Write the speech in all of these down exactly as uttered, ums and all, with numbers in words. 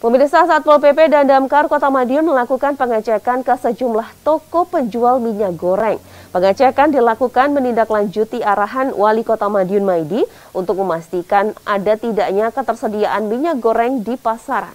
Pemirsa, Satpol P P dan Damkar Kota Madiun melakukan pengecekan ke sejumlah toko penjual minyak goreng. Pengecekan dilakukan menindaklanjuti arahan Wali Kota Madiun Maidi untuk memastikan ada tidaknya ketersediaan minyak goreng di pasaran.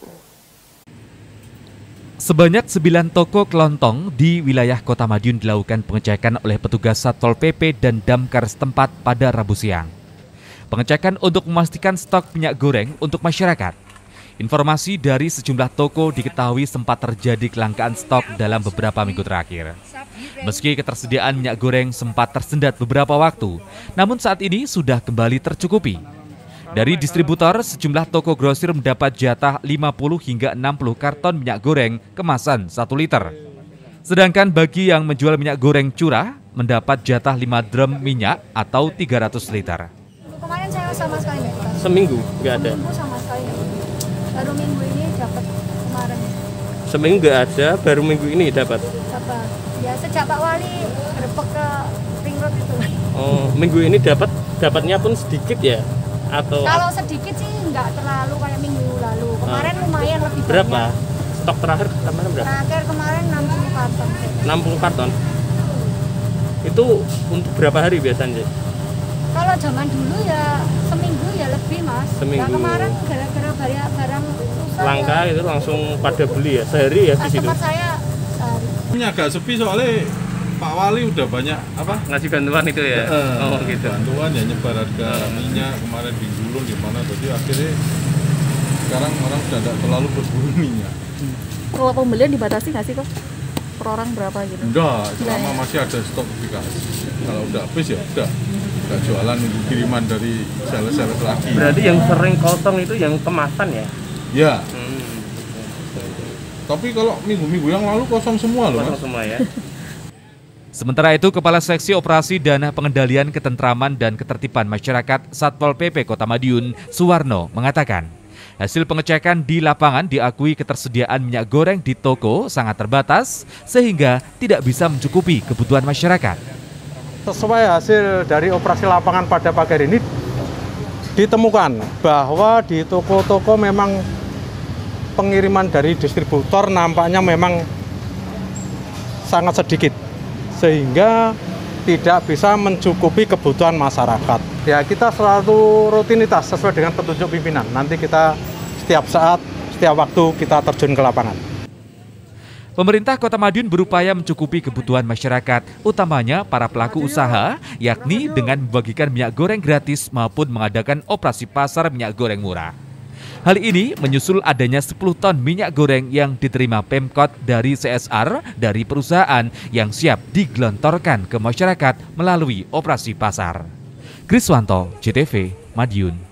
Sebanyak sembilan toko kelontong di wilayah Kota Madiun dilakukan pengecekan oleh petugas Satpol P P dan Damkar setempat pada Rabu siang. Pengecekan untuk memastikan stok minyak goreng untuk masyarakat. Informasi dari sejumlah toko diketahui sempat terjadi kelangkaan stok dalam beberapa minggu terakhir. Meski ketersediaan minyak goreng sempat tersendat beberapa waktu, namun saat ini sudah kembali tercukupi. Dari distributor, sejumlah toko grosir mendapat jatah lima puluh hingga enam puluh karton minyak goreng kemasan satu liter. Sedangkan bagi yang menjual minyak goreng curah, mendapat jatah lima drum minyak atau tiga ratus liter. Kemarin saya sama sekali nggak dapat. Seminggu nggak ada? Seminggu sama sekali nggak dapat. Baru minggu ini dapat kemarin. Seminggu nggak ada, baru minggu ini dapat? Dapat. Ya sejak Pak Wali gerbek ke ring road itu. Oh, minggu ini dapat, dapatnya pun sedikit ya? Atau kalau sedikit sih nggak terlalu kayak minggu lalu. Kemarin ah. lumayan lebih banyak. Berapa? Stok terakhir kemarin berapa? Terakhir kemarin enam puluh karton. enam puluh karton? Itu untuk berapa hari biasanya? Kalau zaman dulu ya seminggu ya lebih, Mas. Seminggu. Nah, kemarin gara-gara barang, barang susah langka ya. Itu langsung pada beli ya? Sehari ya di situ? Tempat saya sehari. Ini agak sepi soalnya Pak Wali udah banyak apa? Ngasih bantuan itu ya? Uh, oh gitu. Bantuan ya, nyebar harga minyak kemarin di Gulung di mana, jadi akhirnya sekarang orang sudah tidak terlalu berburu minyak. Kalau pembelian dibatasi nggak sih kok? Per orang berapa gitu? Enggak, selama masih ada stok dikasih. Kalau udah habis ya udah. Nggak jualan, nunggu kiriman dari sales-sales lagi. Berarti yang sering kosong itu yang kemasan ya? Ya. Hmm. Tapi kalau minggu-minggu yang lalu kosong semua loh, Kosong Mas. semua ya? Sementara itu, Kepala Seksi Operasi dan Pengendalian Ketentraman dan Ketertiban Masyarakat Satpol P P Kota Madiun, Suwarno, mengatakan, hasil pengecekan di lapangan diakui ketersediaan minyak goreng di toko sangat terbatas sehingga tidak bisa mencukupi kebutuhan masyarakat. Sesuai hasil dari operasi lapangan pada pagi hari ini, ditemukan bahwa di toko-toko memang pengiriman dari distributor nampaknya memang sangat sedikit, sehingga tidak bisa mencukupi kebutuhan masyarakat. Ya, kita selalu rutinitas sesuai dengan petunjuk pimpinan. Nanti kita setiap saat, setiap waktu kita terjun ke lapangan. Pemerintah Kota Madiun berupaya mencukupi kebutuhan masyarakat, utamanya para pelaku usaha, yakni dengan membagikan minyak goreng gratis maupun mengadakan operasi pasar minyak goreng murah. Hal ini menyusul adanya sepuluh ton minyak goreng yang diterima Pemkot dari C S R dari perusahaan yang siap digelontorkan ke masyarakat melalui operasi pasar. Kriswanto, J T V, Madiun.